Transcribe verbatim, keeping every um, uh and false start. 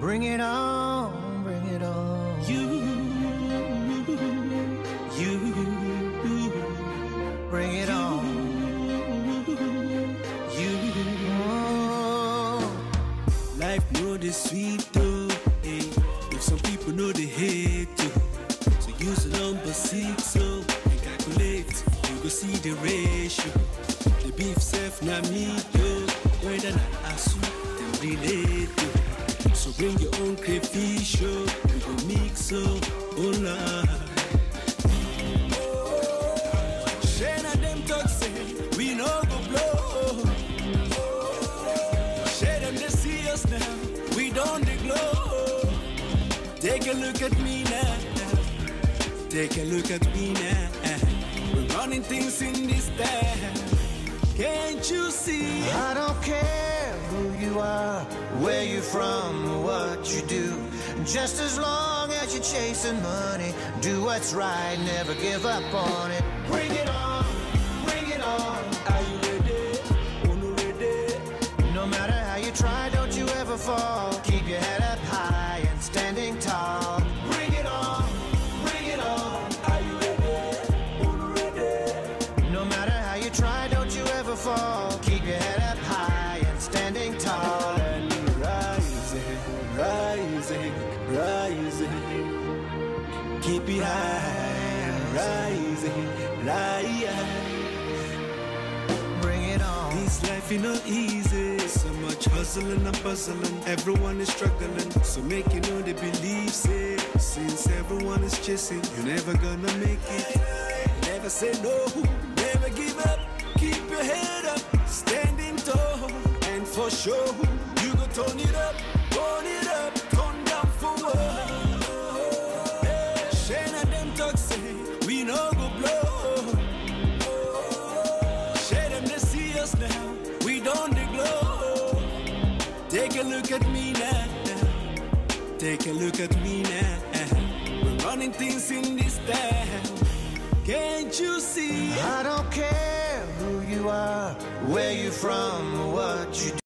Bring it on, bring it on. You, you, bring it on. You, Oh. life know the sweet though, eh? If some people know the hate too, so use the number six so and calculate. You go see the ratio. The beef self na me though, whether na asu them relate to. So bring your own crayfish, oh, we go mix so, oh Lord. Shane and them talk say we no go blow. Share them they see us now, we don't they glow. Take a look at me now, take a look at me now. We're running things in this town, can't you see? I don't care who you are, where you're from, or what you do. Just as long as you're chasing money, do what's right, never give up on it. Bring it on, bring it on. Are you ready? Unu ready? No matter how you try, don't you ever fall. Keep your head up high and standing tall. Bring it on, bring it on. Are you ready? Unu ready? No matter how you try, don't you ever fall. Keep your head up high and standing tall. And rising, rising, rising. Keep it high, rising, rising. Bring it on. This life is not easy. So much hustling and puzzling. Everyone is struggling. So make you know they believe it. Since everyone is chasing, you're never gonna make it. Never say no, never give up. Keep your head up, standing tall. And for sure, you go turn it up, turn it up, turn down for what? Shane and them talk say, we no go blow. Share them they see us now, we don't they glow. Take a look at me now, take a look at me now. We're running things in this town, can't you see? I don't care who you are, where you're from, or what you do.